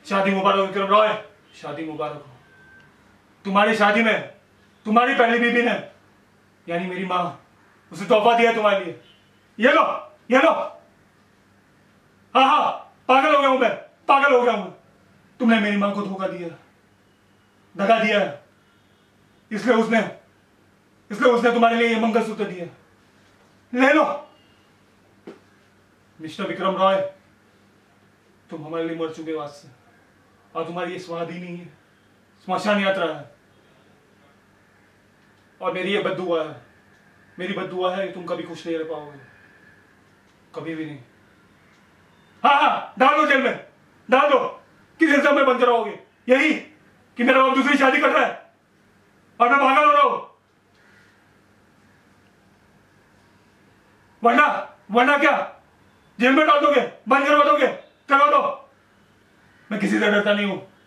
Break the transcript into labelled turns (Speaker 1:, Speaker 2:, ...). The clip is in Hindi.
Speaker 1: शादी मुबारक हो विक्रम रॉय, शादी मुबारक हो। तुम्हारी शादी में तुम्हारी पहली बीबी ने यानी मेरी माँ उसे तोहफा दिया तुम्हारे लिए। ये लो, ये लो। हाँ हाँ, पागल हो गया हूं मैं, पागल हो गया हूं। तुमने मेरी माँ को धोखा दिया, दगा दिया, इसलिए उसने तुम्हारे लिए ये मंगलसूत्र दिया। ले लो। मिस्टर विक्रम रॉय, तुम हमारे लिए मर चुके हो आज से, और तुम्हारी ये समाधि नहीं है, स्मशान यात्रा है। और मेरी ये बद्दुआ है, मेरी बद्दुआ है कि तुम कभी खुश नहीं रह पाओगे, कभी भी नहीं। हाँ हाँ, डाल दो जेल में, डाल दो। किस हिसाब में बंद रहोगे? यही कि मेरा बाप दूसरी शादी कर रहा है और मैं पागल हो रहा हूं? वरना क्या जेल में डाल दोगे, बंद करवा दोगे? करवा दो। मैं किसी से डरता नहीं हूं।